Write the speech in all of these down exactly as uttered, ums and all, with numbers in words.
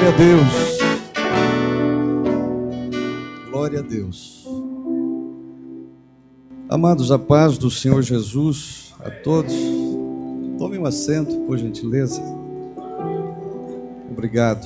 Glória a Deus. Glória a Deus. Amados, a paz do Senhor Jesus a todos. Tome um assento, por gentileza. Obrigado.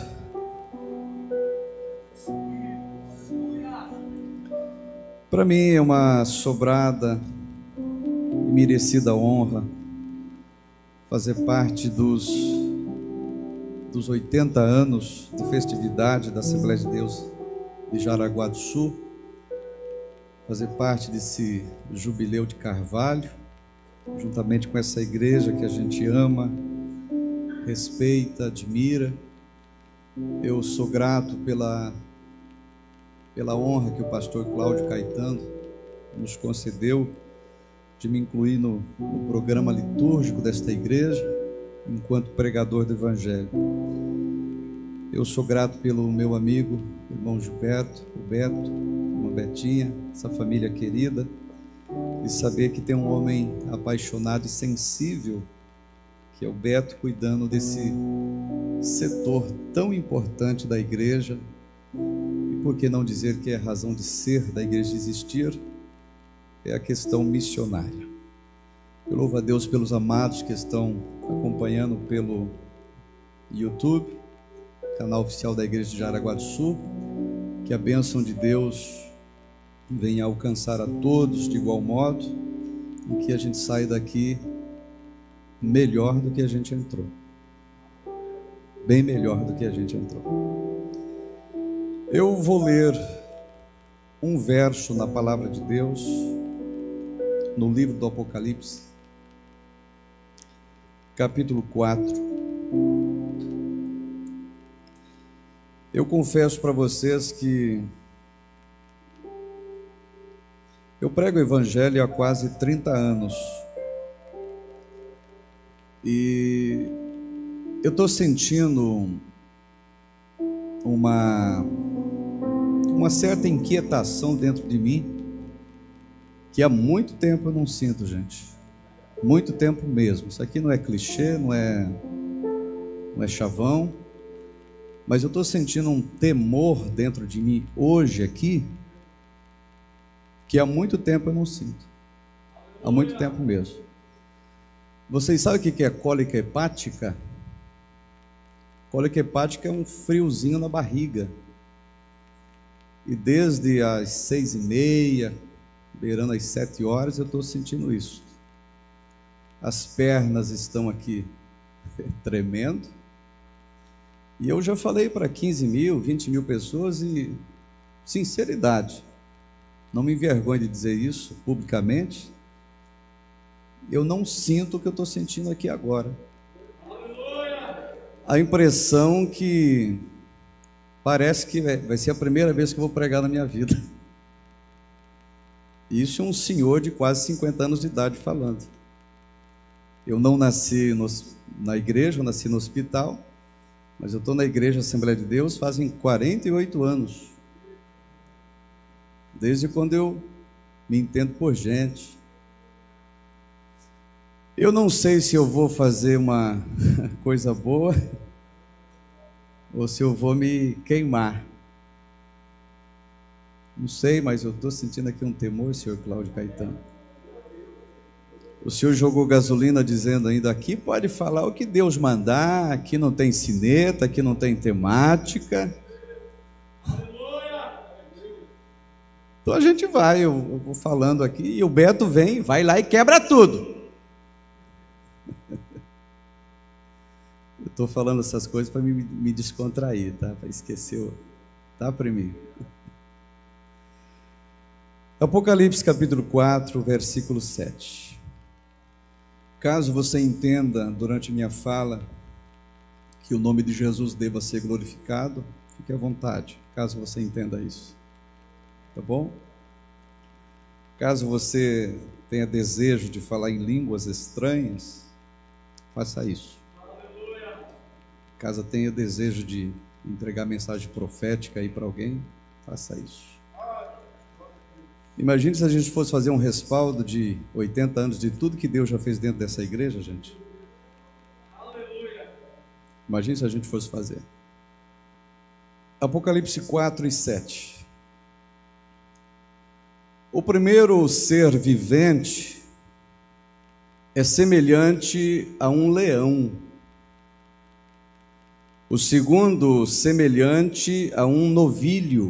Para mim é uma sobrada e merecida honra fazer parte dos, dos oitenta anos de festividade da Assembleia de Deus de Jaraguá do Sul, fazer parte desse jubileu de Carvalho, juntamente com essa igreja que a gente ama, respeita, admira. Eu sou grato pela, pela honra que o pastor Cláudio Caetano nos concedeu de me incluir no, no programa litúrgico desta igreja, enquanto pregador do Evangelho. Eu sou grato pelo meu amigo, irmão Gilberto, o Beto, irmã Betinha, essa família querida, e saber que tem um homem apaixonado e sensível, que é o Beto, cuidando desse setor tão importante da igreja, e por que não dizer que é a razão de ser da igreja existir, é a questão missionária. Eu louvo a Deus pelos amados que estão acompanhando pelo YouTube, canal oficial da igreja de Jaraguá do Sul. Que a bênção de Deus venha alcançar a todos de igual modo, e que a gente saia daqui melhor do que a gente entrou, bem melhor do que a gente entrou. Eu vou ler um verso na palavra de Deus, no livro do Apocalipse, capítulo quatro. Eu confesso para vocês que eu prego o Evangelho há quase trinta anos, e eu estou sentindo uma, uma certa inquietação dentro de mim, que há muito tempo eu não sinto, gente. Muito tempo mesmo. Isso aqui não é clichê, não é, não é chavão, mas eu estou sentindo um temor dentro de mim hoje aqui, que há muito tempo eu não sinto. Há muito tempo mesmo. Vocês sabem o que é cólica hepática? Cólica hepática é um friozinho na barriga. E desde as seis e meia, beirando as sete horas, eu estou sentindo isso. As pernas estão aqui tremendo. E eu já falei para quinze mil, vinte mil pessoas, e sinceridade, não me envergonho de dizer isso publicamente, eu não sinto o que eu estou sentindo aqui agora. A impressão que parece que vai ser a primeira vez que eu vou pregar na minha vida. Isso é um senhor de quase cinquenta anos de idade falando. Eu não nasci no, na igreja, eu nasci no hospital, mas eu estou na igreja Assembleia de Deus fazem quarenta e oito anos. Desde quando eu me entendo por gente. Eu não sei se eu vou fazer uma coisa boa ou se eu vou me queimar. Não sei, mas eu estou sentindo aqui um temor, senhor Cláudio Caetano. O senhor jogou gasolina dizendo ainda, aqui pode falar o que Deus mandar, aqui não tem sineta, aqui não tem temática. Então a gente vai, eu vou falando aqui, e o Beto vem, vai lá e quebra tudo. Eu estou falando essas coisas para me, me descontrair, tá? Para esquecer, tá, para mim. Apocalipse capítulo quatro, versículo sete. Caso você entenda durante minha fala que o nome de Jesus deva ser glorificado, fique à vontade, caso você entenda isso. Tá bom? Caso você tenha desejo de falar em línguas estranhas, faça isso. Caso tenha desejo de entregar mensagem profética aí para alguém, faça isso. Imagine se a gente fosse fazer um respaldo de oitenta anos de tudo que Deus já fez dentro dessa igreja, gente. Imagine se a gente fosse fazer. Apocalipse quatro e sete. O primeiro ser vivente é semelhante a um leão. O segundo, semelhante a um novilho.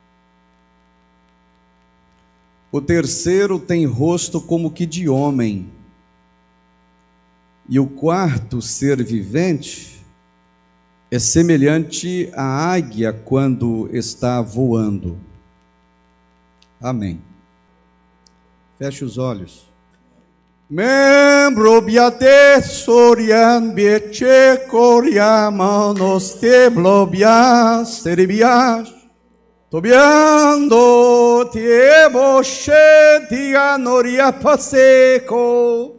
O terceiro tem rosto como que de homem. E o quarto ser vivente é semelhante à águia quando está voando. Amém. Feche os olhos. Membro biate sorian biete coriamanos te blobias seribias tobiando te boshe dianoria paseco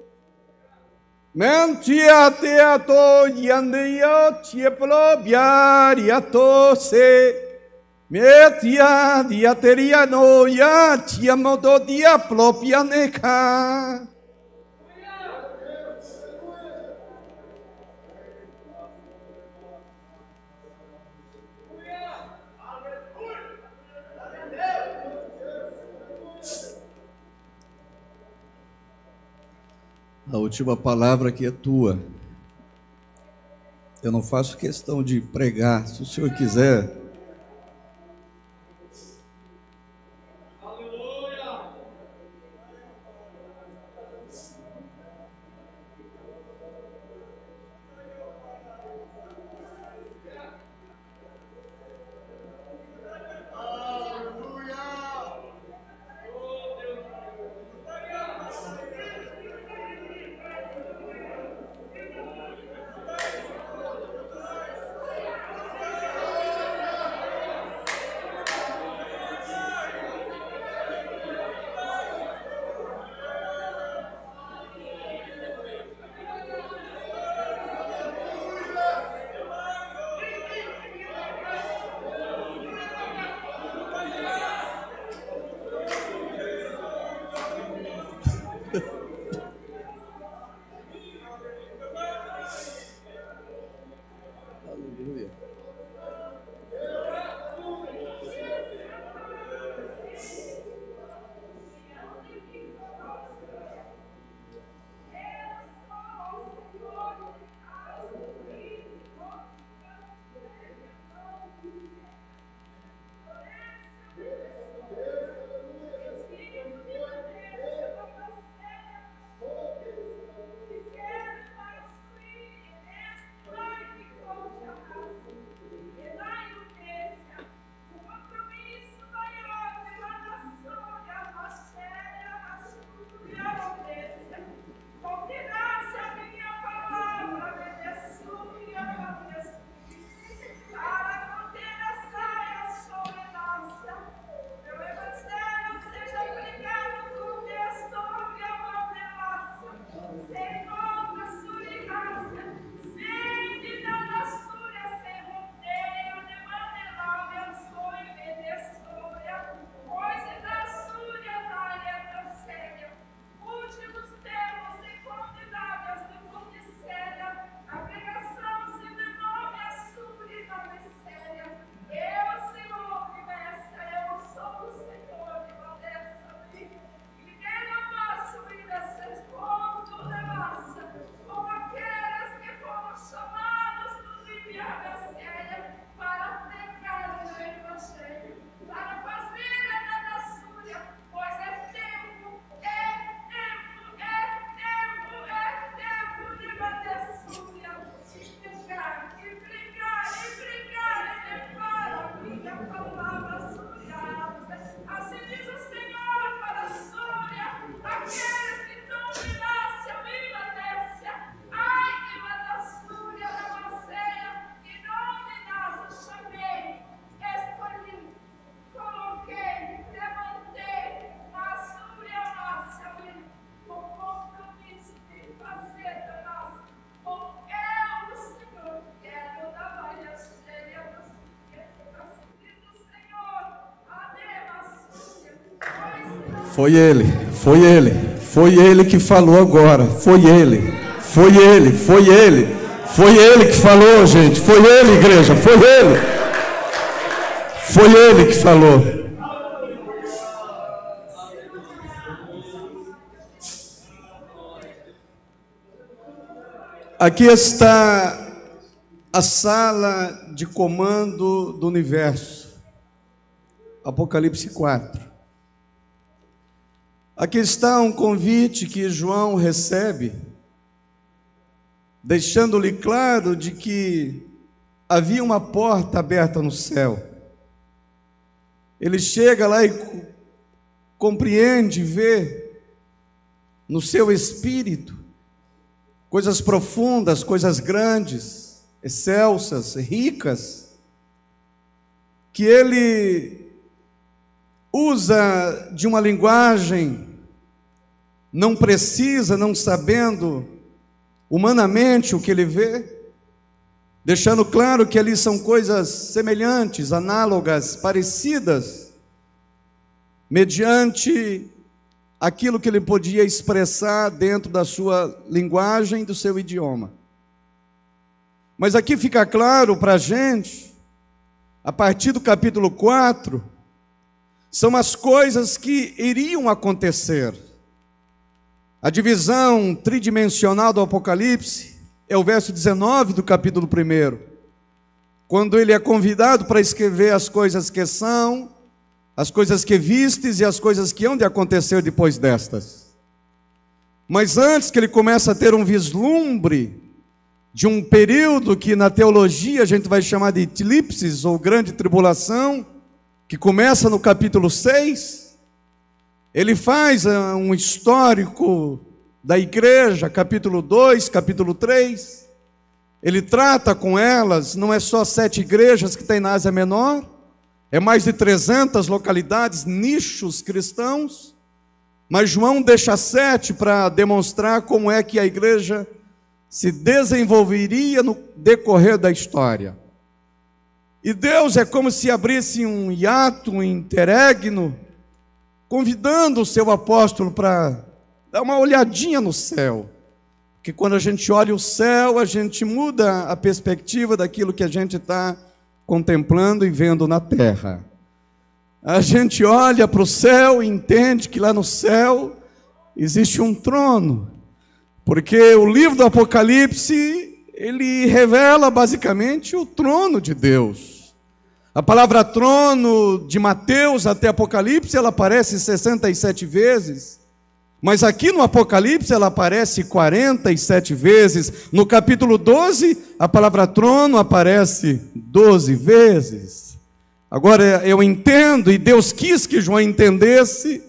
mentia te ato yandia te blobiaria tose metia diateria noia te amodo dia plopianeca. A última palavra aqui é tua. Eu não faço questão de pregar, se o senhor quiser. Foi ele, foi ele, foi ele que falou agora, foi ele, foi ele, foi ele, foi ele que falou, gente, foi ele, igreja, foi ele. Foi Ele que falou. Aqui está a sala de comando do universo. Apocalipse quatro. Aqui está um convite que João recebe, deixando-lhe claro de que havia uma porta aberta no céu. Ele chega lá e compreende, vê no seu espírito coisas profundas, coisas grandes, excelsas, ricas, que ele usa de uma linguagem não precisa, não sabendo humanamente o que ele vê, deixando claro que ali são coisas semelhantes, análogas, parecidas, mediante aquilo que ele podia expressar dentro da sua linguagem, do seu idioma. Mas aqui fica claro para a gente, a partir do capítulo quatro, são as coisas que iriam acontecer. A divisão tridimensional do Apocalipse é o verso dezenove do capítulo primeiro, quando ele é convidado para escrever as coisas que são, as coisas que vistes e as coisas que hão de acontecer depois destas. Mas antes que ele comece a ter um vislumbre de um período que na teologia a gente vai chamar de eclipses ou grande tribulação, que começa no capítulo seis, ele faz um histórico da igreja, capítulo dois, capítulo três, ele trata com elas, não é só sete igrejas que tem na Ásia Menor, é mais de trezentas localidades, nichos cristãos, mas João deixa sete para demonstrar como é que a igreja se desenvolveria no decorrer da história. E Deus é como se abrisse um hiato, um interregno, convidando o seu apóstolo para dar uma olhadinha no céu. Porque quando a gente olha o céu, a gente muda a perspectiva daquilo que a gente está contemplando e vendo na terra. A gente olha para o céu e entende que lá no céu existe um trono. Porque o livro do Apocalipse, ele revela basicamente o trono de Deus. A palavra trono de Mateus até Apocalipse, ela aparece sessenta e sete vezes, mas aqui no Apocalipse ela aparece quarenta e sete vezes. No capítulo doze, a palavra trono aparece doze vezes. Agora eu entendo, e Deus quis que João entendesse,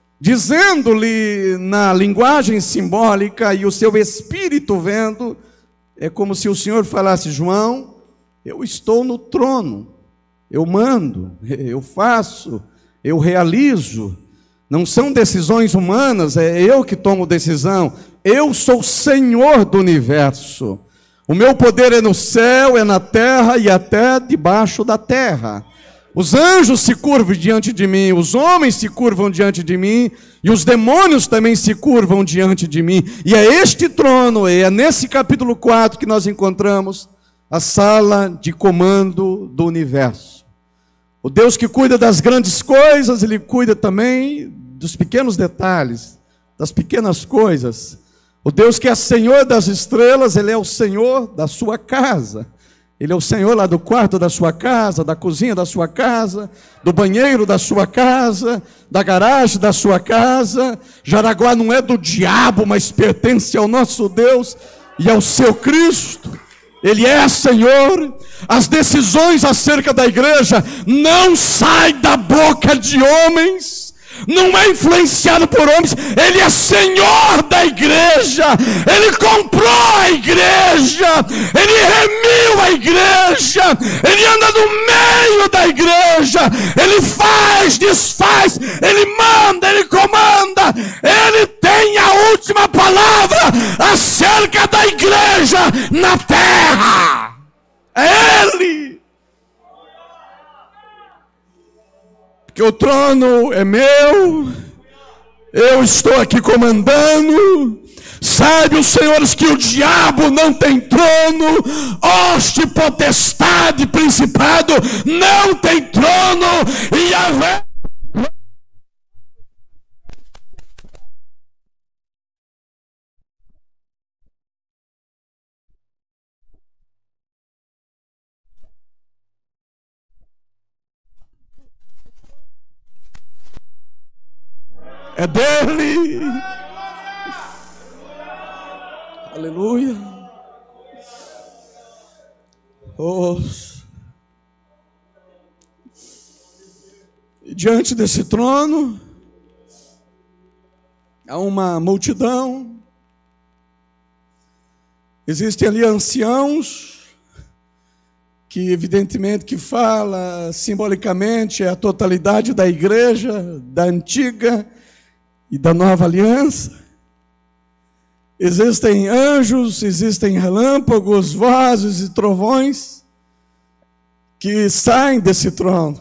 dizendo-lhe na linguagem simbólica e o seu espírito vendo, é como se o Senhor falasse: João, eu estou no trono, eu mando, eu faço, eu realizo. Não são decisões humanas, é eu que tomo decisão. Eu sou Senhor do universo. O meu poder é no céu, é na terra e até debaixo da terra. Os anjos se curvam diante de mim, os homens se curvam diante de mim, e os demônios também se curvam diante de mim. E é este trono, e é nesse capítulo quatro que nós encontramos a sala de comando do universo. O Deus que cuida das grandes coisas, Ele cuida também dos pequenos detalhes, das pequenas coisas. O Deus que é Senhor das estrelas, Ele é o Senhor da sua casa. Ele é o Senhor lá do quarto da sua casa, da cozinha da sua casa, do banheiro da sua casa, da garagem da sua casa. Jaraguá não é do diabo, mas pertence ao nosso Deus e ao seu Cristo. Ele é Senhor. As decisões acerca da igreja não saem da boca de homens, não é influenciado por homens. Ele é Senhor da igreja, Ele comprou a igreja, Ele remiu a igreja, Ele anda no meio da igreja, Ele faz, desfaz, Ele manda, Ele comanda, Ele tem a última palavra acerca da igreja na terra. É Ele. Que o trono é meu, eu estou aqui comandando, Sabe, os senhores, que o diabo não tem trono, hoste, potestade, principado, não tem trono, e a é dele. Aleluia. Oh. E diante desse trono há uma multidão. Existem ali anciãos que evidentemente que fala simbolicamente a totalidade da igreja, da antiga e da nova aliança. Existem anjos, existem relâmpagos, vozes e trovões que saem desse trono.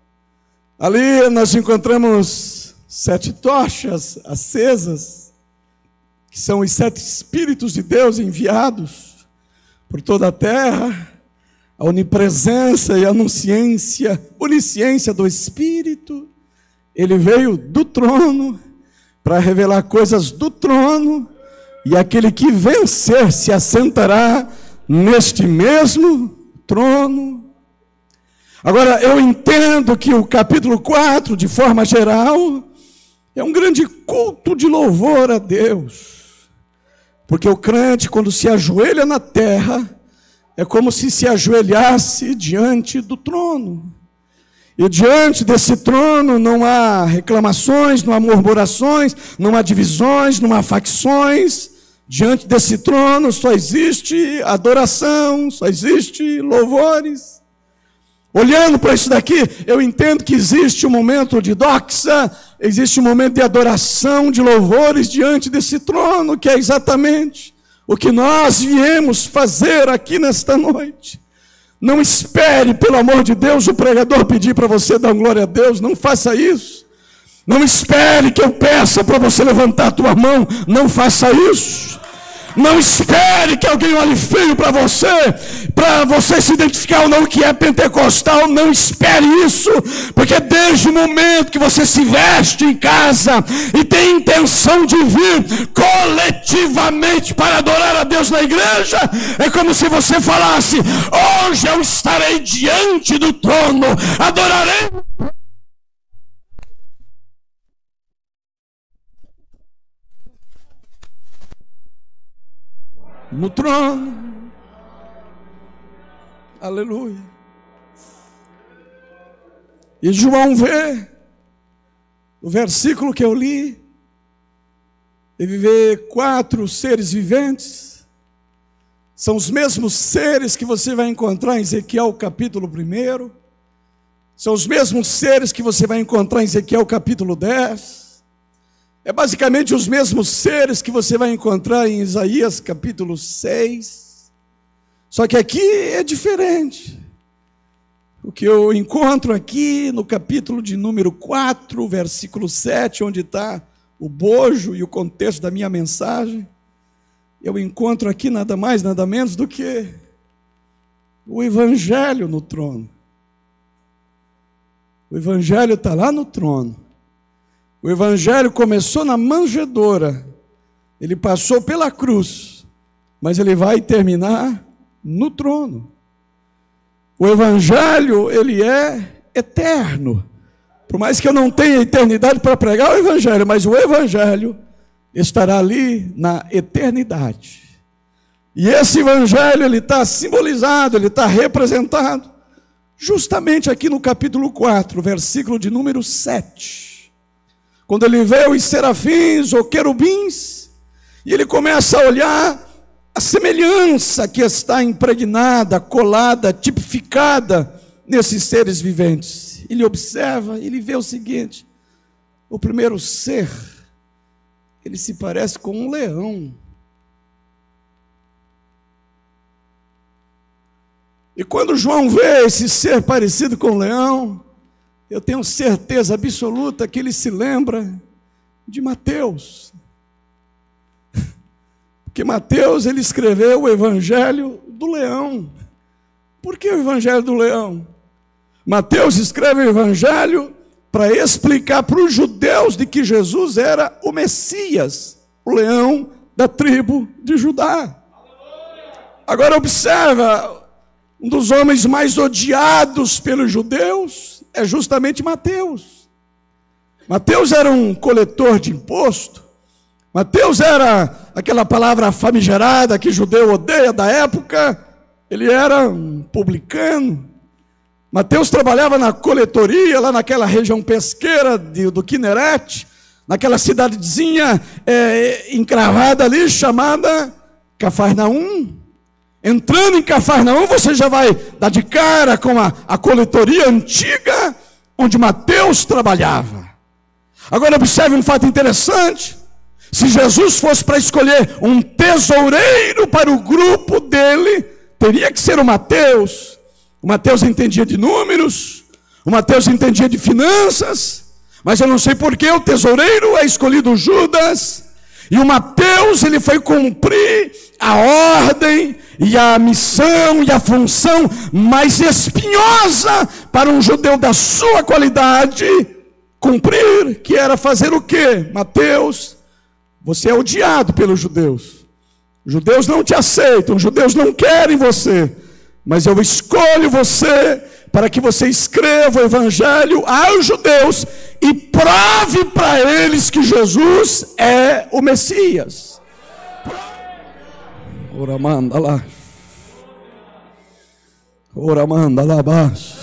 Ali nós encontramos sete tochas acesas, que são os sete Espíritos de Deus enviados por toda a terra, a onipresença e a onisciência, onisciência do Espírito. Ele veio do trono para revelar coisas do trono, e aquele que vencer se assentará neste mesmo trono. Agora, eu entendo que o capítulo quatro, de forma geral, é um grande culto de louvor a Deus. Porque o crente, quando se ajoelha na terra, é como se se ajoelhasse diante do trono. E diante desse trono não há reclamações, não há murmurações, não há divisões, não há facções. Diante desse trono só existe adoração, só existe louvores. Olhando para isso daqui, eu entendo que existe um momento de doxa, existe um momento de adoração, de louvores diante desse trono, que é exatamente o que nós viemos fazer aqui nesta noite. Não espere, pelo amor de Deus, o pregador pedir para você dar glória a Deus, não faça isso. Não espere que eu peça para você levantar a tua mão, não faça isso. Não espere que alguém olhe feio para você, para você se identificar ou não que é pentecostal. Não espere isso, porque desde o momento que você se veste em casa e tem intenção de vir coletivamente para adorar a Deus na igreja, é como se você falasse: hoje eu estarei diante do trono, adorarei no trono. Aleluia. E João vê o versículo que eu li, ele vê quatro seres viventes. São os mesmos seres que você vai encontrar em Ezequiel capítulo um. São os mesmos seres que você vai encontrar em Ezequiel capítulo dez. É basicamente os mesmos seres que você vai encontrar em Isaías capítulo seis. Só que aqui é diferente. O que eu encontro aqui no capítulo de número quatro, versículo sete, onde está o bojo e o contexto da minha mensagem, eu encontro aqui nada mais, nada menos do que o Evangelho no trono. O Evangelho está lá no trono. O Evangelho começou na manjedoura, ele passou pela cruz, mas ele vai terminar no trono. O Evangelho, ele é eterno. Por mais que eu não tenha eternidade para pregar o Evangelho, mas o Evangelho estará ali na eternidade. E esse Evangelho, ele está simbolizado, ele está representado, justamente aqui no capítulo quatro, versículo de número sete. Quando ele vê os serafins ou querubins, e ele começa a olhar a semelhança que está impregnada, colada, tipificada nesses seres viventes. Ele observa, ele vê o seguinte: o primeiro ser, ele se parece com um leão. E quando João vê esse ser parecido com um leão, eu tenho certeza absoluta que ele se lembra de Mateus. que Mateus ele escreveu o Evangelho do Leão. Por que o Evangelho do Leão? Mateus escreve o Evangelho para explicar para os judeus de que Jesus era o Messias, o leão da tribo de Judá. Agora observa, um dos homens mais odiados pelos judeus é justamente Mateus. Mateus era um coletor de imposto. Mateus era aquela palavra famigerada que judeu odeia da época. Ele era um publicano. Mateus trabalhava na coletoria, lá naquela região pesqueira de, do Quinerete, naquela cidadezinha é, encravada ali, chamada Cafarnaum. Entrando em Cafarnaum, você já vai dar de cara com a, a coletoria antiga, onde Mateus trabalhava. Agora observe um fato interessante. Se Jesus fosse para escolher um tesoureiro para o grupo dele, teria que ser o Mateus. O Mateus entendia de números, o Mateus entendia de finanças, mas eu não sei por que o tesoureiro é escolhido Judas, e o Mateus ele foi cumprir a ordem e a missão e a função mais espinhosa para um judeu da sua qualidade cumprir, que era fazer o quê? Mateus, você é odiado pelos judeus. Os judeus não te aceitam, os judeus não querem você. Mas eu escolho você para que você escreva o Evangelho aos judeus e prove para eles que Jesus é o Messias. Ora manda lá. Ora manda lá abaixo.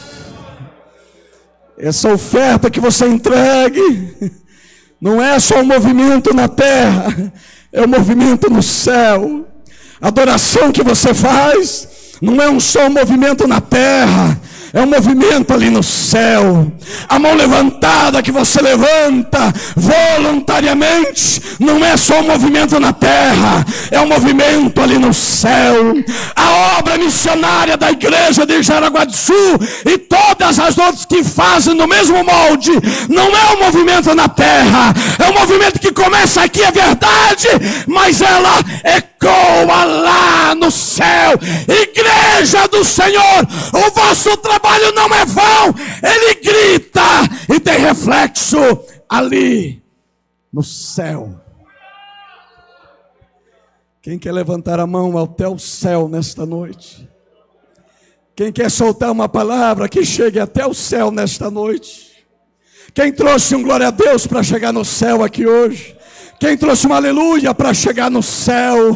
Essa oferta que você entregue não é só um movimento na terra, é um movimento no céu. A adoração que você faz não é um só um movimento na terra, é um movimento ali no céu. A mão levantada que você levanta voluntariamente não é só um movimento na terra, é um movimento ali no céu. A obra missionária da igreja de Jaraguá do Sul e todas as outras que fazem no mesmo molde não é um movimento na terra, é um movimento que começa aqui, é verdade, mas ela ecoa lá no céu. Igreja do Senhor, o vosso trabalho não é vão, ele grita e tem reflexo ali no céu. Quem quer levantar a mão até o céu nesta noite? Quem quer soltar uma palavra que chegue até o céu nesta noite? Quem trouxe um glória a Deus para chegar no céu aqui hoje? Quem trouxe uma aleluia para chegar no céu?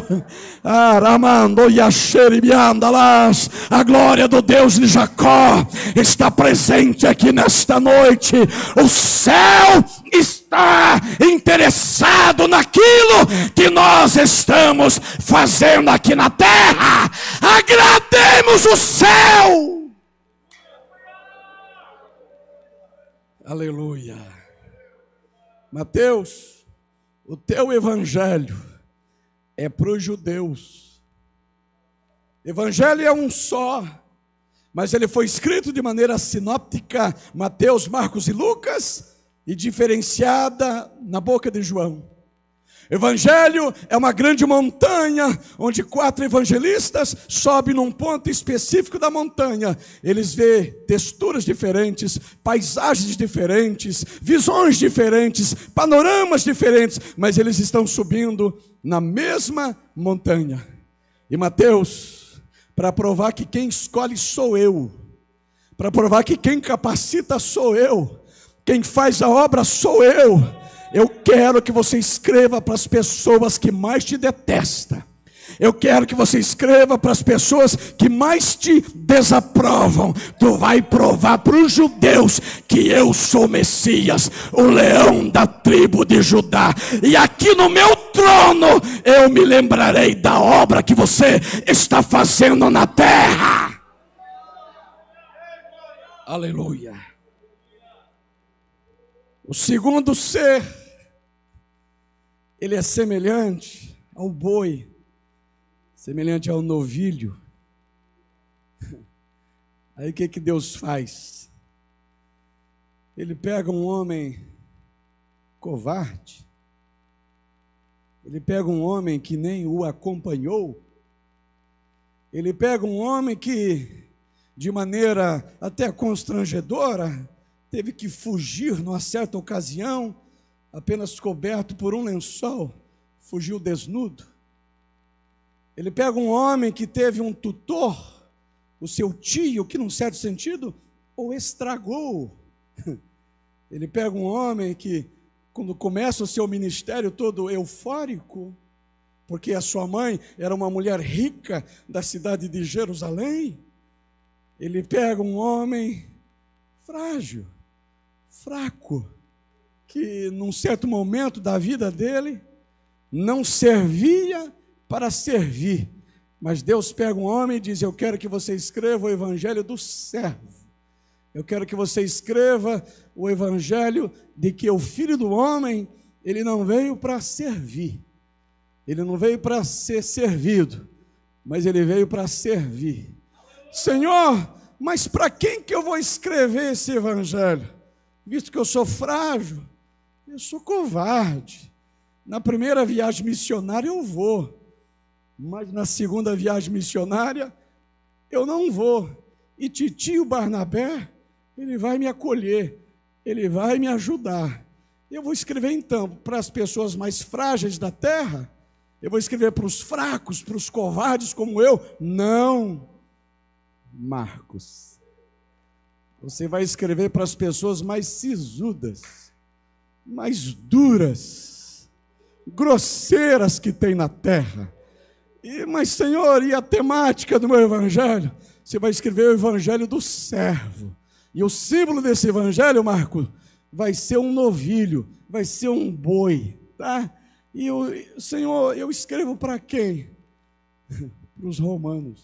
A glória do Deus de Jacó está presente aqui nesta noite. O céu está interessado naquilo que nós estamos fazendo aqui na terra. Agrademos o céu. Aleluia. Mateus, o teu evangelho é para os judeus. Evangelho é um só, mas ele foi escrito de maneira sinóptica, Mateus, Marcos e Lucas, e diferenciada na boca de João. Evangelho é uma grande montanha, onde quatro evangelistas sobem num ponto específico da montanha. Eles vê texturas diferentes, paisagens diferentes, visões diferentes, panoramas diferentes, mas eles estão subindo na mesma montanha. E Mateus, para provar que quem escolhe sou eu, para provar que quem capacita sou eu, quem faz a obra sou eu, eu quero que você escreva para as pessoas que mais te detestam. Eu quero que você escreva para as pessoas que mais te desaprovam. Tu vai provar para os judeus que eu sou o Messias, o leão da tribo de Judá. E aqui no meu trono eu me lembrarei da obra que você está fazendo na terra. Aleluia. O segundo ser, ele é semelhante ao boi, semelhante ao novilho. Aí o que que Deus faz? Ele pega um homem covarde, Ele pega um homem que nem o acompanhou. Ele pega um homem que, de maneira até constrangedora, teve que fugir numa certa ocasião, apenas coberto por um lençol, fugiu desnudo. Ele pega um homem que teve um tutor, o seu tio, que num certo sentido o estragou. Ele pega um homem que, quando começa o seu ministério todo eufórico, porque a sua mãe era uma mulher rica da cidade de Jerusalém, ele pega um homem frágil, fraco, que num certo momento da vida dele não servia para servir, mas Deus pega um homem e diz: eu quero que você escreva o evangelho do servo, eu quero que você escreva o evangelho de que o Filho do Homem, ele não veio para servir, ele não veio para ser servido, mas ele veio para servir. Senhor, mas para quem que eu vou escrever esse evangelho? Visto que eu sou frágil, eu sou covarde. Na primeira viagem missionária eu vou, mas na segunda viagem missionária eu não vou. E titio Barnabé, ele vai me acolher, ele vai me ajudar. Eu vou escrever então para as pessoas mais frágeis da terra? Eu vou escrever para os fracos, para os covardes como eu? Não, Marcos. Você vai escrever para as pessoas mais sisudas, mais duras, grosseiras que tem na terra. E, mas, Senhor, e a temática do meu evangelho? Você vai escrever o evangelho do servo. E o símbolo desse evangelho, Marcos, vai ser um novilho, vai ser um boi, tá? E eu, Senhor, eu escrevo para quem? Para os romanos.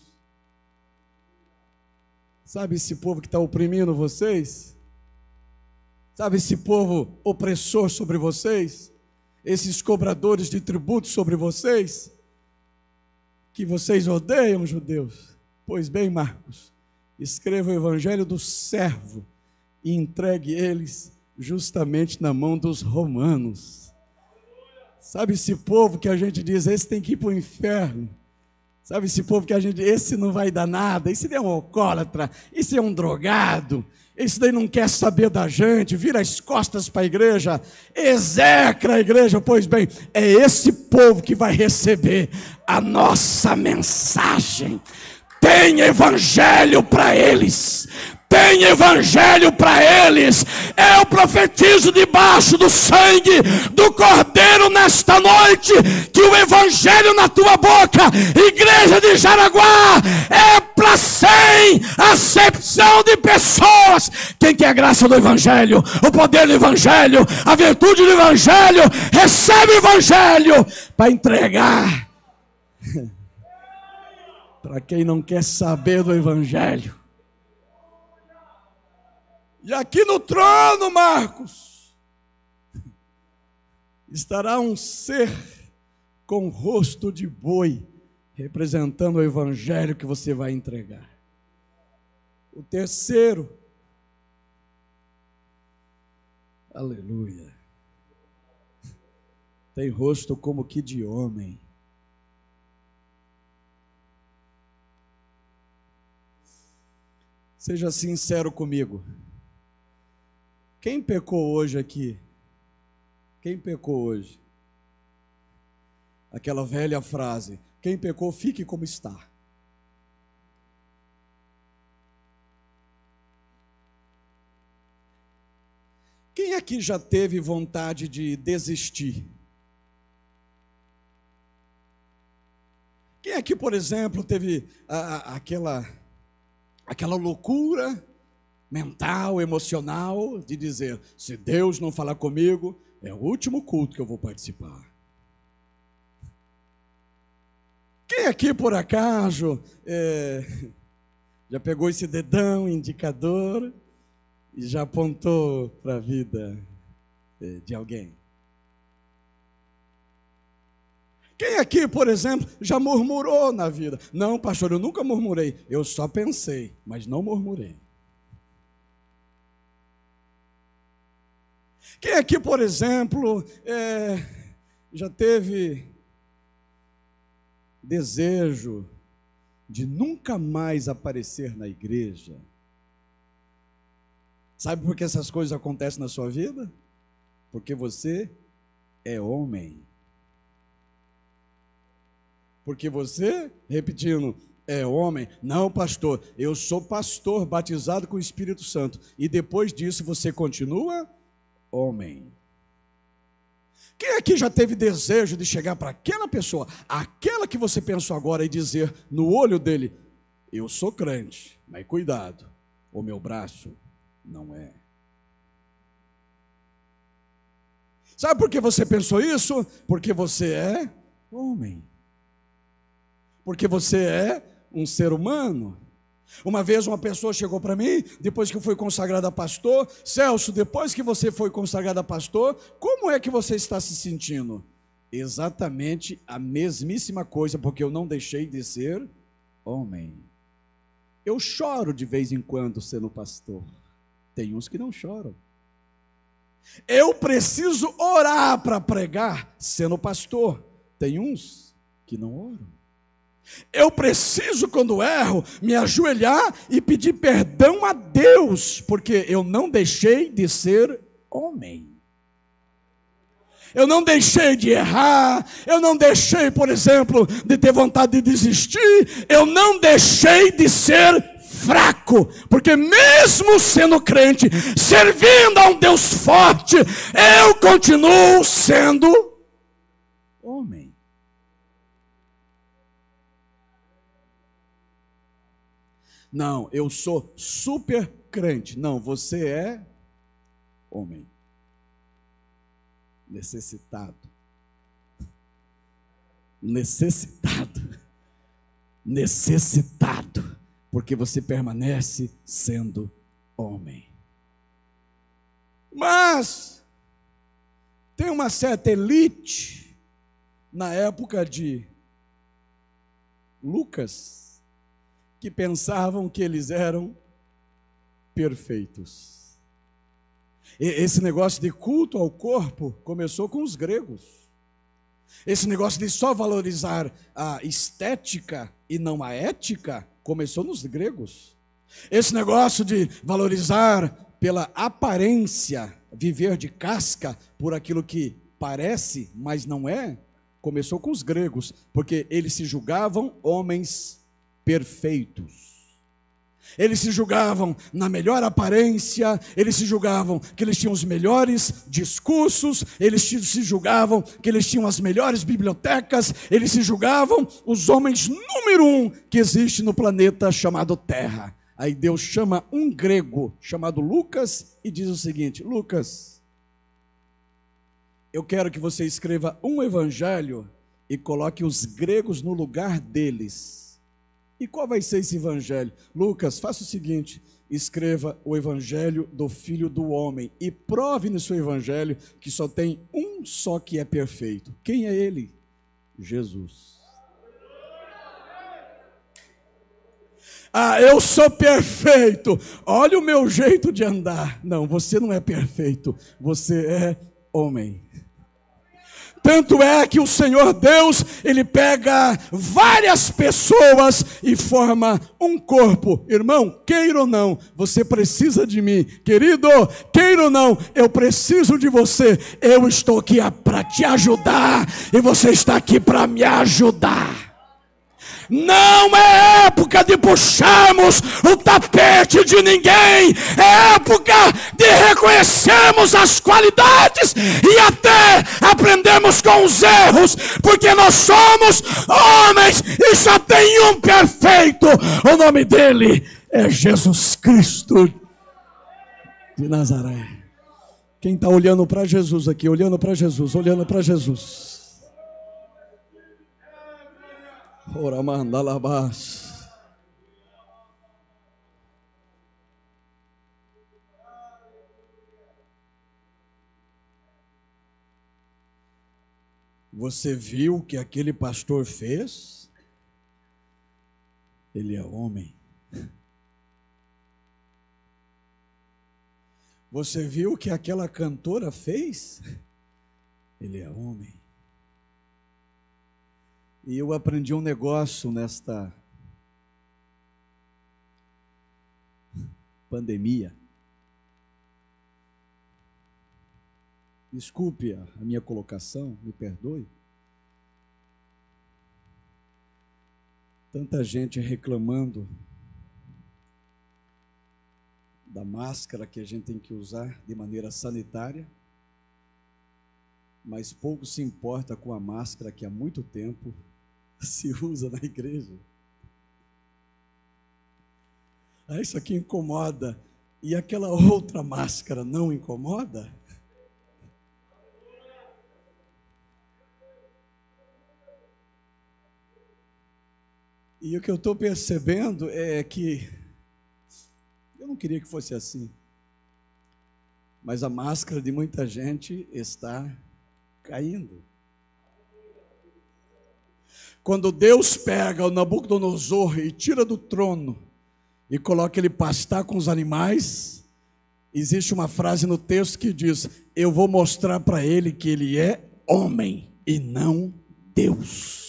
Sabe esse povo que está oprimindo vocês? Sabe esse povo opressor sobre vocês? Esses cobradores de tributos sobre vocês? Que vocês odeiam, judeus? Pois bem, Marcos, escreva o evangelho do servo e entregue eles justamente na mão dos romanos. Sabe esse povo que a gente diz, esse tem que ir para o inferno? Sabe esse povo que a gente diz, esse não vai dar nada, esse é um alcoólatra, esse é um drogado, esse daí não quer saber da gente, vira as costas para a igreja, execra a igreja. Pois bem, é esse povo que vai receber a nossa mensagem. Tem evangelho para eles, tem evangelho para eles. Eu profetizo debaixo do sangue do Cordeiro nesta noite, que o evangelho na tua boca, igreja de Jaraguá, é para sem acepção de pessoas. Quem quer a graça do evangelho, o poder do evangelho, a virtude do evangelho, recebe o evangelho para entregar. Para quem não quer saber do evangelho. E aqui no trono, Marcos, estará um ser com rosto de boi, representando o evangelho que você vai entregar. O terceiro, aleluia, tem rosto como que de homem. Seja sincero comigo. Quem pecou hoje aqui? Quem pecou hoje? Aquela velha frase: quem pecou, fique como está. Quem aqui já teve vontade de desistir? Quem aqui, por exemplo, teve a, a, aquela, aquela loucura mental, emocional, de dizer, se Deus não falar comigo, é o último culto que eu vou participar? Quem aqui, por acaso, é, já pegou esse dedão indicador e já apontou para a vida é, de alguém? Quem aqui, por exemplo, já murmurou na vida? Não, pastor, eu nunca murmurei, eu só pensei, mas não murmurei. Quem aqui, por exemplo, é, já teve desejo de nunca mais aparecer na igreja. Sabe por que essas coisas acontecem na sua vida? Porque você é homem. Porque você, repetindo, é homem. Não, pastor, eu sou pastor batizado com o Espírito Santo. E depois disso você continua homem. Quem aqui já teve desejo de chegar para aquela pessoa, aquela que você pensou agora, e dizer no olho dele: eu sou crente, mas cuidado, o meu braço não é. Sabe por que você pensou isso? Porque você é homem. Porque você é um ser humano. Uma vez uma pessoa chegou para mim, depois que eu fui consagrado a pastor: Celso, depois que você foi consagrado a pastor, como é que você está se sentindo? Exatamente a mesmíssima coisa, porque eu não deixei de ser homem. Eu choro de vez em quando sendo pastor. Tem uns que não choram. Eu preciso orar para pregar sendo pastor. Tem uns que não oram. Eu preciso, quando erro, me ajoelhar e pedir perdão a Deus, porque eu não deixei de ser homem. Eu não deixei de errar, eu não deixei, por exemplo, de ter vontade de desistir, eu não deixei de ser fraco, porque mesmo sendo crente, servindo a um Deus forte, eu continuo sendo homem. Não, eu sou super crente. Não, você é homem. Necessitado. Necessitado. Necessitado. Porque você permanece sendo homem. Mas tem uma certa elite na época de Lucas que pensavam que eles eram perfeitos. E esse negócio de culto ao corpo começou com os gregos. Esse negócio de só valorizar a estética e não a ética começou nos gregos. Esse negócio de valorizar pela aparência, viver de casca por aquilo que parece, mas não é, começou com os gregos, porque eles se julgavam homens perfeitos. Eles se julgavam na melhor aparência, eles se julgavam que eles tinham os melhores discursos, eles se julgavam que eles tinham as melhores bibliotecas, eles se julgavam os homens número um que existe no planeta chamado Terra. Aí Deus chama um grego chamado Lucas e diz o seguinte: Lucas, eu quero que você escreva um evangelho e coloque os gregos no lugar deles. E qual vai ser esse evangelho? Lucas, faça o seguinte: escreva o evangelho do Filho do Homem e prove no seu evangelho que só tem um só que é perfeito. Quem é ele? Jesus. Ah, eu sou perfeito. Olha o meu jeito de andar. Não, você não é perfeito. Você é homem. Tanto é que o Senhor Deus, Ele pega várias pessoas e forma um corpo. Irmão, queira ou não, você precisa de mim. Querido, queira ou não, eu preciso de você. Eu estou aqui para te ajudar e você está aqui para me ajudar. Não é época de puxarmos o tapete de ninguém, é época de reconhecermos as qualidades e até aprendermos com os erros, porque nós somos homens e só tem um perfeito, o nome dele é Jesus Cristo de Nazaré. Quem está olhando para Jesus aqui, olhando para Jesus, olhando para Jesus. Ora manda labás. Você viu o que aquele pastor fez? Ele é homem. Você viu o que aquela cantora fez? Ele é homem. E eu aprendi um negócio nesta pandemia. Desculpe a minha colocação, me perdoe. Tanta gente reclamando da máscara que a gente tem que usar de maneira sanitária, mas pouco se importa com a máscara que há muito tempo se usa na igreja. Ah, isso aqui incomoda. E aquela outra máscara não incomoda? E o que eu estou percebendo é que eu não queria que fosse assim, mas a máscara de muita gente está caindo. Quando Deus pega o Nabucodonosor e tira do trono e coloca ele pastar com os animais, existe uma frase no texto que diz: eu vou mostrar para ele que ele é homem e não Deus.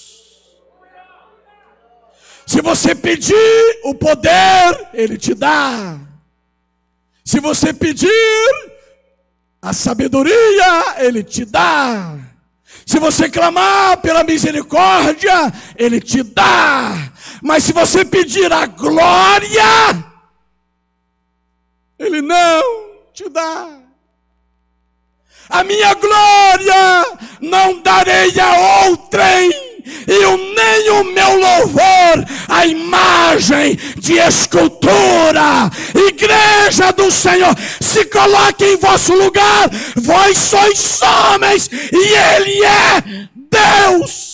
Se você pedir o poder, ele te dá. Se você pedir a sabedoria, ele te dá. Se você clamar pela misericórdia, ele te dá. Mas se você pedir a glória, ele não te dá. A minha glória não darei a outrem, e nem o meu louvor a imagem de escultura. Igreja do Senhor, se coloque em vosso lugar. Vós sois homens e Ele é Deus.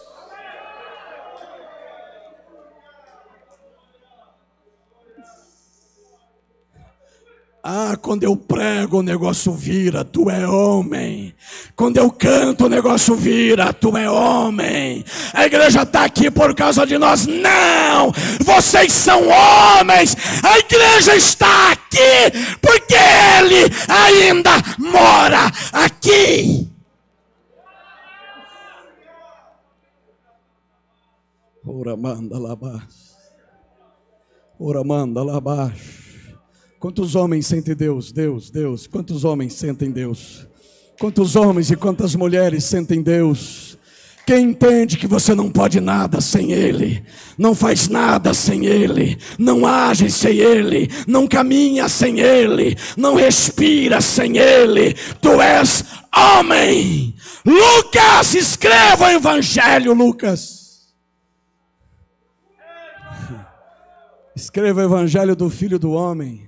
Ah, quando eu prego o negócio vira, tu é homem. Quando eu canto o negócio vira, tu é homem. A igreja está aqui por causa de nós. Não, vocês são homens. A igreja está aqui porque Ele ainda mora aqui. Ora manda lá abaixo. Ora manda lá abaixo. Quantos homens sentem Deus? Deus, Deus. Quantos homens sentem Deus? Quantos homens e quantas mulheres sentem Deus? Quem entende que você não pode nada sem Ele, não faz nada sem Ele, não age sem Ele, não caminha sem Ele, não respira sem Ele, tu és homem. Lucas, escreva o Evangelho, Lucas. Escreva o Evangelho do Filho do Homem.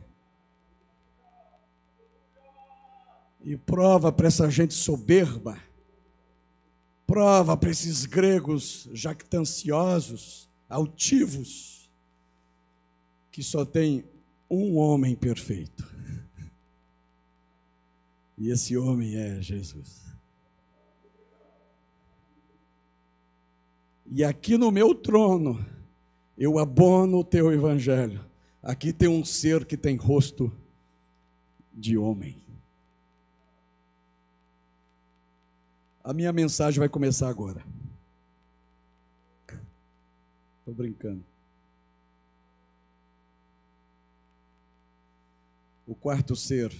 E prova para essa gente soberba, prova para esses gregos jactanciosos, altivos, que só tem um homem perfeito. E esse homem é Jesus. E aqui no meu trono, eu abono o teu evangelho. Aqui tem um ser que tem rosto de homem. A minha mensagem vai começar agora. Estou brincando. O quarto ser,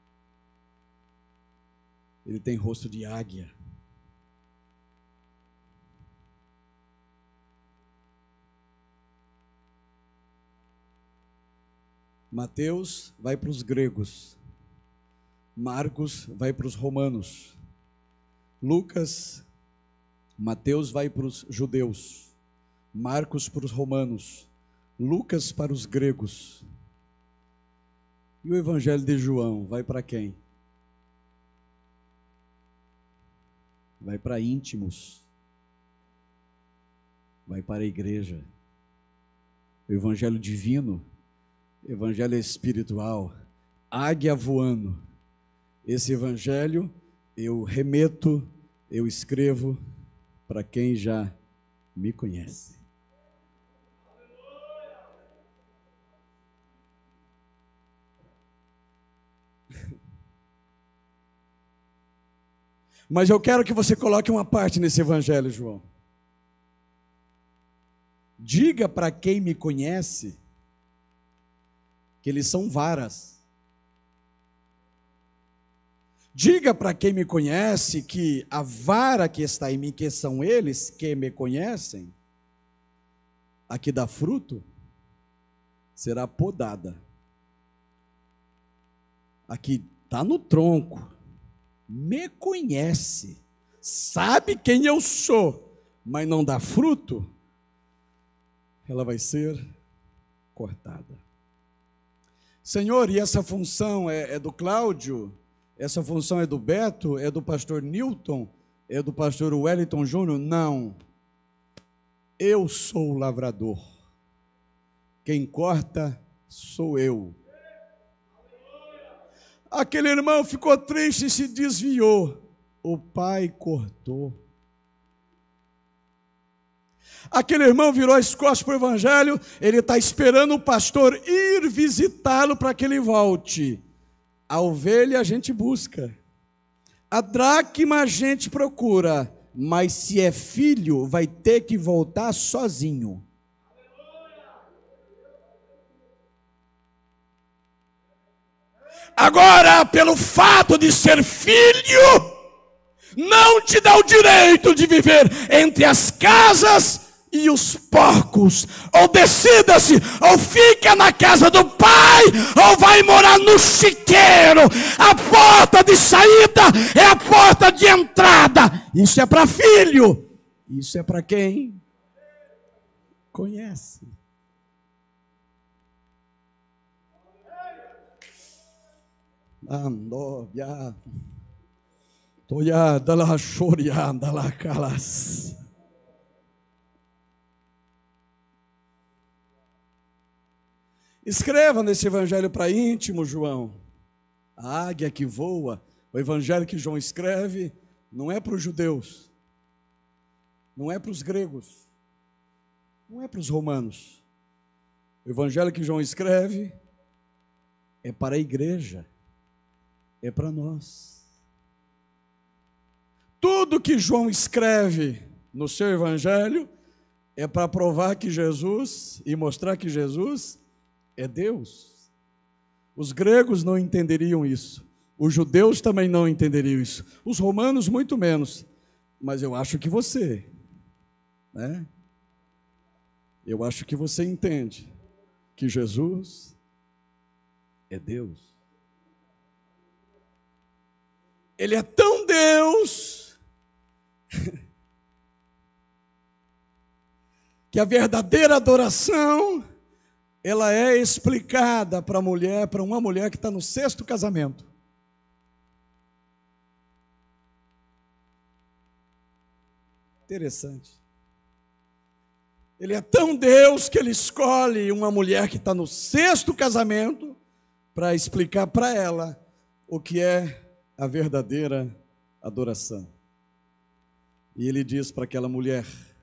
ele tem rosto de águia. Mateus vai para os gregos. Marcos vai para os romanos. Lucas, Mateus vai para os judeus, Marcos para os romanos, Lucas para os gregos. E o Evangelho de João vai para quem? Vai para íntimos, vai para a igreja. O Evangelho divino, Evangelho espiritual, águia voando. Esse Evangelho eu remeto, eu escrevo para quem já me conhece. Mas eu quero que você coloque uma parte nesse evangelho, João. Diga para quem me conhece que eles são varas. Diga para quem me conhece que a vara que está em mim, que são eles que me conhecem, a que dá fruto, será podada. A que está no tronco, me conhece, sabe quem eu sou, mas não dá fruto, ela vai ser cortada. Senhor, e essa função é, é do Cláudio? Essa função é do Beto? É do pastor Newton? É do pastor Wellington Júnior? Não. Eu sou o lavrador. Quem corta sou eu. Aquele irmão ficou triste e se desviou. O pai cortou. Aquele irmão virou as costas para o evangelho, ele está esperando o pastor ir visitá-lo para que ele volte. A ovelha a gente busca, a dracma a gente procura, mas se é filho, vai ter que voltar sozinho. Agora, pelo fato de ser filho, não te dá o direito de viver entre as casas e os porcos. Ou decida-se, ou fica na casa do pai, ou vai morar no chiqueiro. A porta de saída é a porta de entrada. Isso é para filho. Isso é para quem conhece. Andovia, toya dala shoria dala calas. Escreva nesse evangelho para íntimo, João. A águia que voa, o evangelho que João escreve, não é para os judeus, não é para os gregos, não é para os romanos. O evangelho que João escreve é para a igreja, é para nós. Tudo que João escreve no seu evangelho é para provar que Jesus e mostrar que Jesus é Deus. Os gregos não entenderiam isso. Os judeus também não entenderiam isso. Os romanos muito menos. Mas eu acho que você, né? Eu acho que você entende que Jesus é Deus. Ele é tão Deus que a verdadeira adoração ela é explicada para a mulher, para uma mulher que está no sexto casamento. Interessante. Ele é tão Deus que ele escolhe uma mulher que está no sexto casamento para explicar para ela o que é a verdadeira adoração. E ele diz para aquela mulher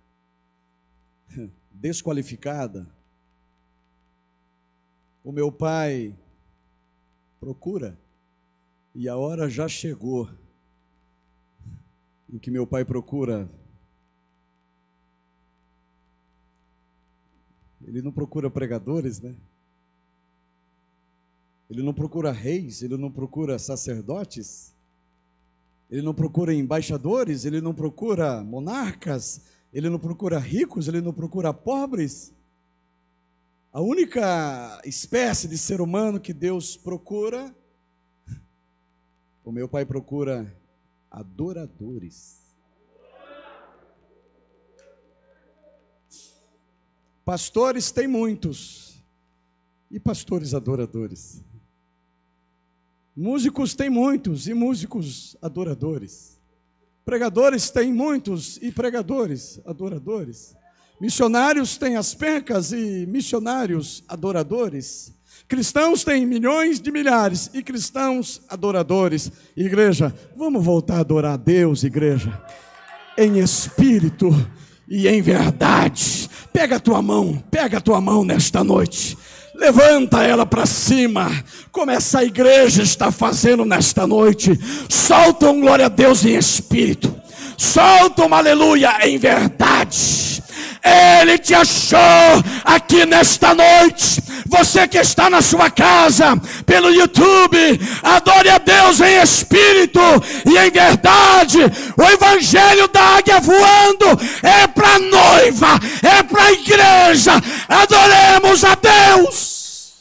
desqualificada: o meu pai procura, e a hora já chegou em que meu pai procura. Ele não procura pregadores, né? Ele não procura reis, ele não procura sacerdotes, ele não procura embaixadores, ele não procura monarcas, ele não procura ricos, ele não procura pobres. A única espécie de ser humano que Deus procura, o meu pai procura adoradores. Pastores tem muitos, e pastores adoradores. Músicos tem muitos, e músicos adoradores. Pregadores tem muitos, e pregadores adoradores. Missionários têm as pencas e missionários adoradores. Cristãos têm milhões de milhares e cristãos adoradores. Igreja, vamos voltar a adorar a Deus, igreja, em espírito e em verdade. Pega a tua mão, pega a tua mão nesta noite. Levanta ela para cima, como essa igreja está fazendo nesta noite. Solta um glória a Deus em espírito. Solta uma aleluia em verdade. Ele te achou aqui nesta noite. Você que está na sua casa, pelo YouTube, adore a Deus em espírito e em verdade. O evangelho da águia voando é para a noiva, é para a igreja. Adoremos a Deus.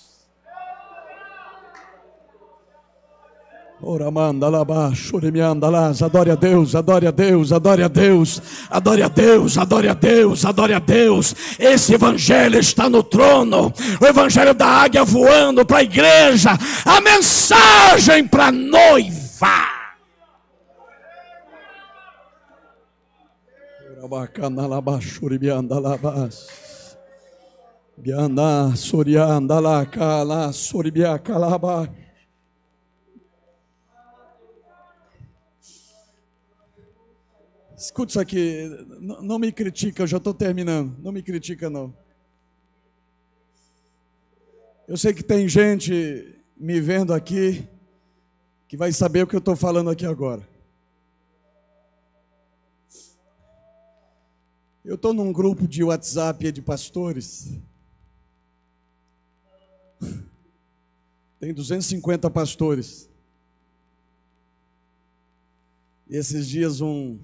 Ora manda lá baixo, adore a Deus, adore a Deus, adore a Deus, adore a Deus, adore a Deus, adore a Deus. Esse evangelho está no trono, o evangelho da águia voando para a igreja, a mensagem para a noiva. Ora bacana lá baixo, anda lá baixo. Bianda, sorianda lá, cala, soribia, calaba. Escuta isso aqui, não, não me critica, eu já estou terminando, não me critica não. Eu sei que tem gente me vendo aqui, que vai saber o que eu estou falando aqui agora. Eu estou num grupo de WhatsApp de pastores, tem duzentos e cinquenta pastores. E esses dias um...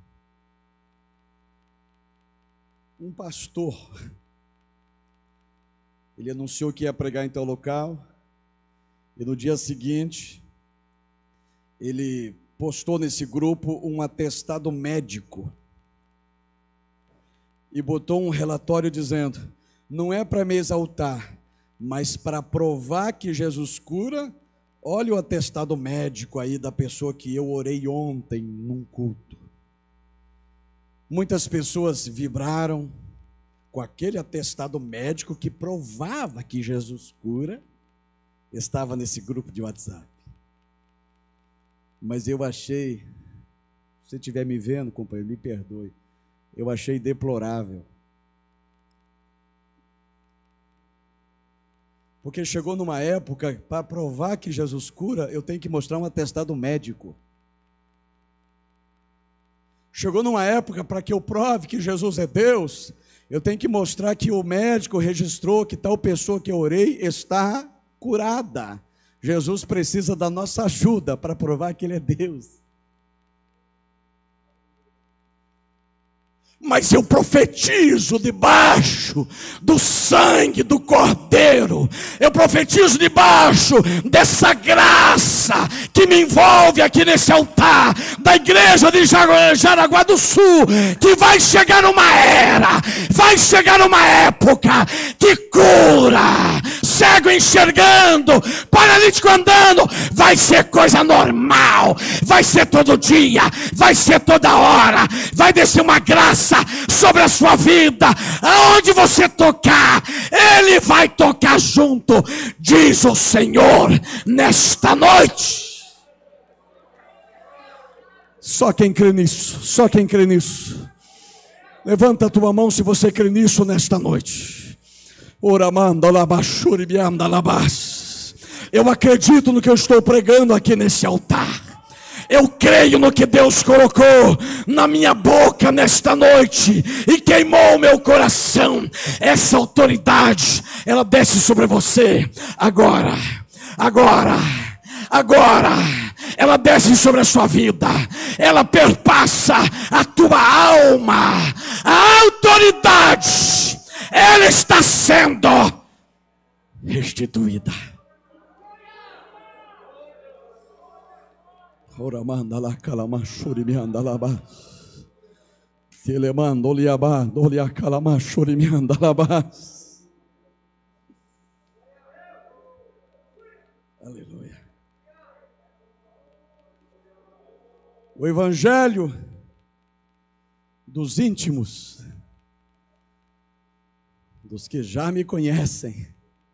Um pastor, ele anunciou que ia pregar em tal local, e no dia seguinte, ele postou nesse grupo um atestado médico, e botou um relatório dizendo, não é para me exaltar, mas para provar que Jesus cura, olha o atestado médico aí da pessoa que eu orei ontem num culto. Muitas pessoas vibraram com aquele atestado médico que provava que Jesus cura, estava nesse grupo de WhatsApp. Mas eu achei, se você estiver me vendo, companheiro, me perdoe, eu achei deplorável. Porque chegou numa época, para provar que Jesus cura, eu tenho que mostrar um atestado médico. Chegou numa época, para que eu prove que Jesus é Deus, eu tenho que mostrar que o médico registrou que tal pessoa que eu orei está curada. Jesus precisa da nossa ajuda para provar que Ele é Deus. Mas eu profetizo debaixo do sangue do Cordeiro, eu profetizo debaixo dessa graça que me envolve aqui nesse altar, da igreja de Jaraguá do Sul, que vai chegar uma era, vai chegar uma época que cura, cego enxergando, paralítico andando, vai ser coisa normal, vai ser todo dia, vai ser toda hora, vai descer uma graça sobre a sua vida, aonde você tocar, Ele vai tocar junto, diz o Senhor, nesta noite. Só quem crê nisso, só quem crê nisso, levanta a tua mão se você crê nisso nesta noite. Eu acredito no que eu estou pregando aqui nesse altar. Eu creio no que Deus colocou na minha boca nesta noite e queimou meu coração. Essa autoridade, ela desce sobre você agora, agora, agora. Ela desce sobre a sua vida, ela perpassa a tua alma. A autoridade, ela está sendo restituída. Ora manda lá calamachuri me anda lá ba. Ele manda oliaba, olia calamachuri me anda lá ba. Aleluia. O evangelho dos íntimos, dos que já me conhecem,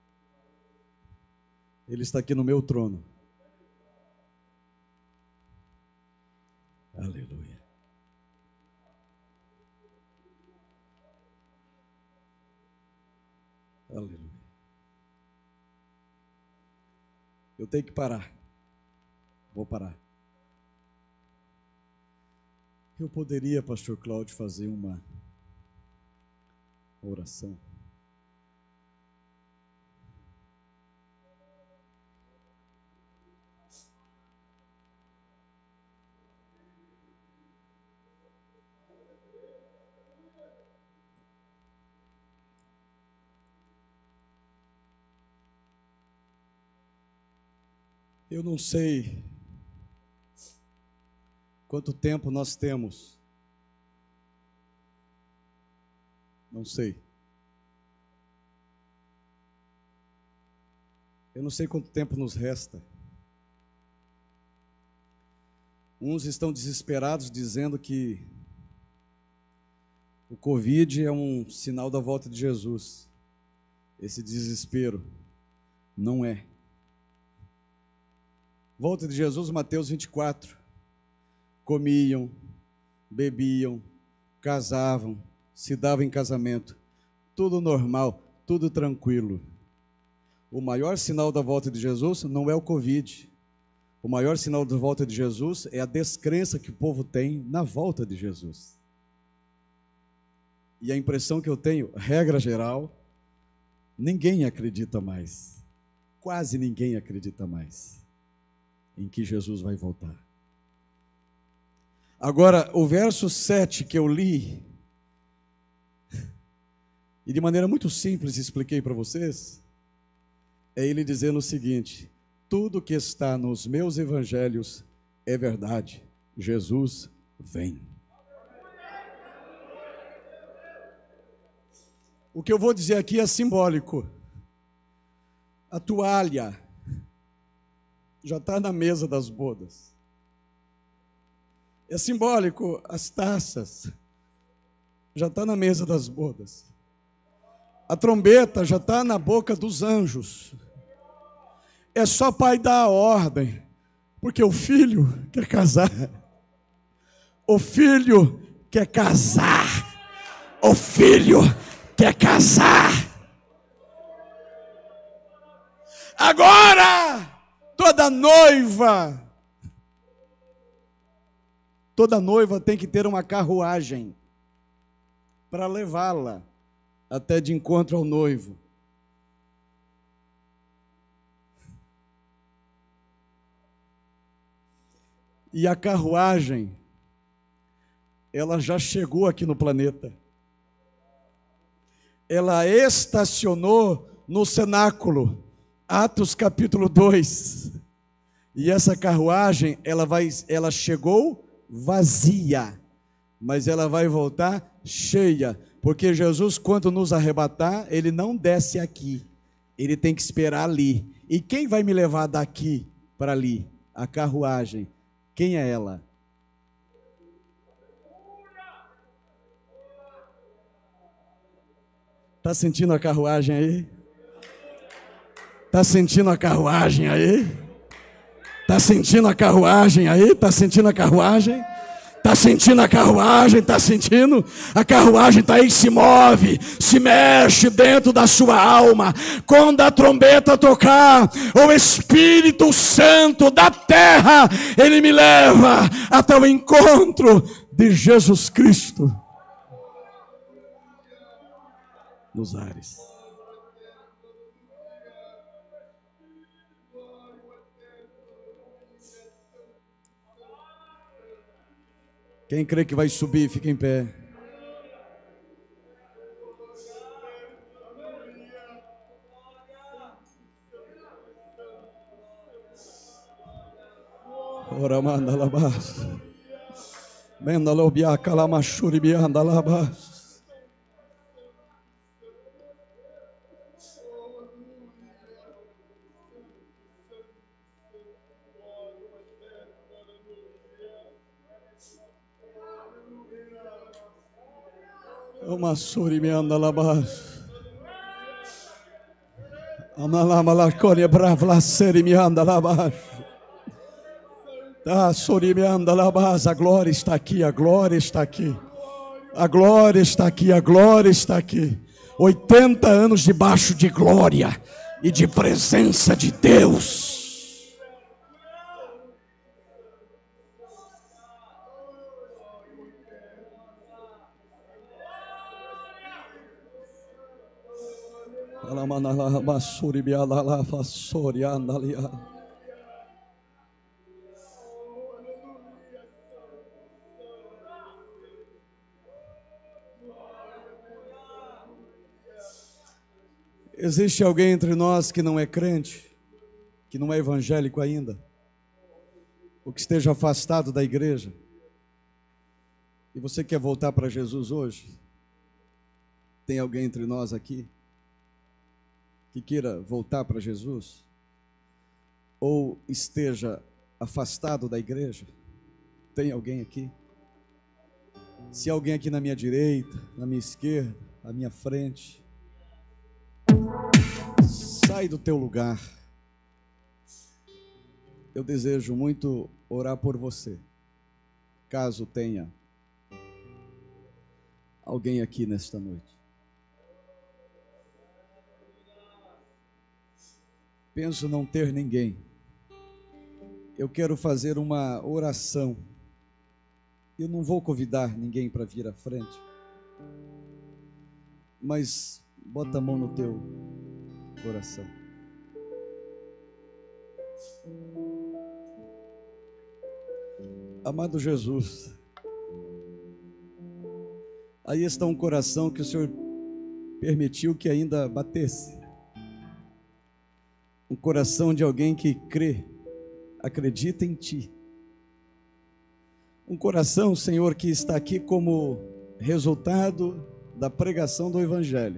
ele está aqui no meu trono. Aleluia. Aleluia. Eu tenho que parar. Vou parar. Eu poderia, pastor Cláudio, fazer uma oração. Eu não sei quanto tempo nós temos. Não sei. Eu não sei quanto tempo nos resta. Uns estão desesperados dizendo que o Covid é um sinal da volta de Jesus. Esse desespero não é. Volta de Jesus, Mateus vinte e quatro. Comiam, bebiam, casavam, se davam em casamento. Tudo normal, tudo tranquilo. O maior sinal da volta de Jesus não é o Covid. O maior sinal da volta de Jesus é a descrença que o povo tem na volta de Jesus. E a impressão que eu tenho, regra geral, ninguém acredita mais. Quase ninguém acredita mais em que Jesus vai voltar. Agora, o verso sete que eu li, e de maneira muito simples expliquei para vocês, é ele dizendo o seguinte: tudo que está nos meus evangelhos é verdade, Jesus vem. O que eu vou dizer aqui é simbólico. A toalha já está na mesa das bodas. É simbólico, as taças já está na mesa das bodas. A trombeta já está na boca dos anjos. É só pai dar a ordem, porque o filho quer casar. O filho quer casar. O filho quer casar. Agora, toda noiva, toda noiva tem que ter uma carruagem para levá-la até de encontro ao noivo. E a carruagem, ela já chegou aqui no planeta. Ela estacionou no cenáculo, Atos capítulo dois. E essa carruagem, ela, vai, ela chegou vazia, mas ela vai voltar cheia, porque Jesus, quando nos arrebatar, ele não desce aqui, ele tem que esperar ali. E quem vai me levar daqui para ali? A carruagem. Quem é ela? Está sentindo a carruagem aí? Está sentindo a carruagem aí? Está sentindo a carruagem aí? Está sentindo a carruagem? Está sentindo a carruagem? Está sentindo? A carruagem está aí, se move, se mexe dentro da sua alma. Quando a trombeta tocar, o Espírito Santo da terra, ele me leva até o encontro de Jesus Cristo nos ares. Quem crê que vai subir, fica em pé. Ora manda labas. Menda lobia calamachuri bianda labas. Uma suri me anda labas. Amalama la coria brava la seri me anda labas. Ah, suri me anda labas. A glória está aqui, a glória está aqui. A glória está aqui, a glória está aqui. oitenta anos debaixo de glória e de presença de Deus. Existe alguém entre nós que não é crente, que não é evangélico ainda, ou que esteja afastado da igreja, e você quer voltar para Jesus hoje? Tem alguém entre nós aqui que queira voltar para Jesus? Ou esteja afastado da igreja? Tem alguém aqui? Se alguém aqui na minha direita, na minha esquerda, à minha frente, sai do teu lugar. Eu desejo muito orar por você, caso tenha alguém aqui nesta noite. Penso não ter ninguém. Eu quero fazer uma oração. Eu não vou convidar ninguém para vir à frente, mas bota a mão no teu coração. Amado Jesus, aí está um coração que o Senhor permitiu que ainda batesse. Um coração de alguém que crê, acredita em Ti. Um coração, Senhor, que está aqui como resultado da pregação do Evangelho.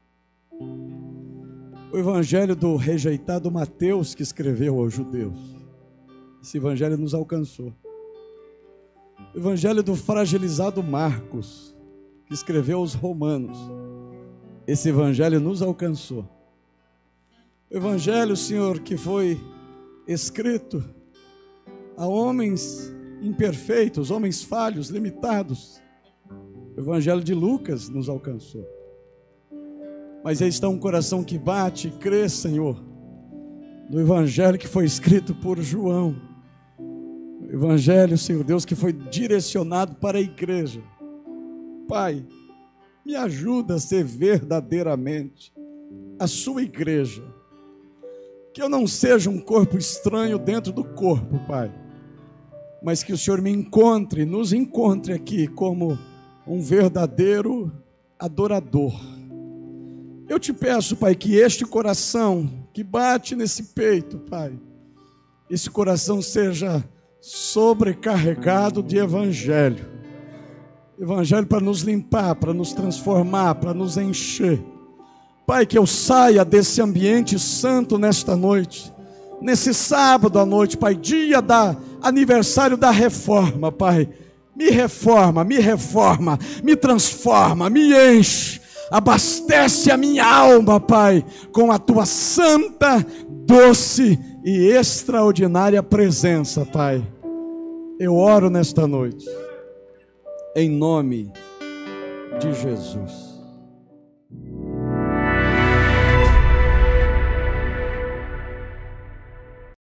O Evangelho do rejeitado Mateus, que escreveu aos judeus. Esse Evangelho nos alcançou. O Evangelho do fragilizado Marcos, que escreveu aos romanos. Esse Evangelho nos alcançou. O Evangelho, Senhor, que foi escrito a homens imperfeitos, homens falhos, limitados. O Evangelho de Lucas nos alcançou. Mas aí está um coração que bate e crê, Senhor, no Evangelho que foi escrito por João. O Evangelho, Senhor Deus, que foi direcionado para a igreja. Pai, me ajuda a ser verdadeiramente a sua igreja. Que eu não seja um corpo estranho dentro do corpo, Pai, mas que o Senhor me encontre, nos encontre aqui como um verdadeiro adorador. Eu te peço, Pai, que este coração que bate nesse peito, Pai, esse coração seja sobrecarregado de Evangelho. Evangelho para nos limpar, para nos transformar, para nos encher. Pai, que eu saia desse ambiente santo nesta noite, nesse sábado à noite, Pai, dia da aniversário da reforma, Pai. Me reforma, me reforma, me transforma, me enche, abastece a minha alma, Pai, com a Tua santa, doce e extraordinária presença, Pai. Eu oro nesta noite, em nome de Jesus.